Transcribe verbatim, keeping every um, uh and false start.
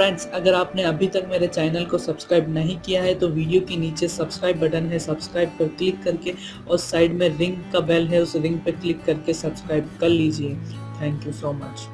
Friends, अगर आपने अभी तक मेरे चैनल को सब्सक्राइब नहीं किया है तो वीडियो के नीचे सब्सक्राइब बटन है, सब्सक्राइब पर क्लिक करके और साइड में रिंग का बेल है, उस रिंग पर क्लिक करके सब्सक्राइब कर लीजिए। Thank you so much.